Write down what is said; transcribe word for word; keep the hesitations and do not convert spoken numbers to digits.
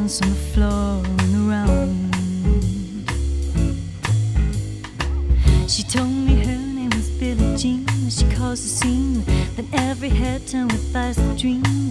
bounce on the floor and around. She told me her name was Billie Jean. She caused a scene, then every head turned with eyes that dream.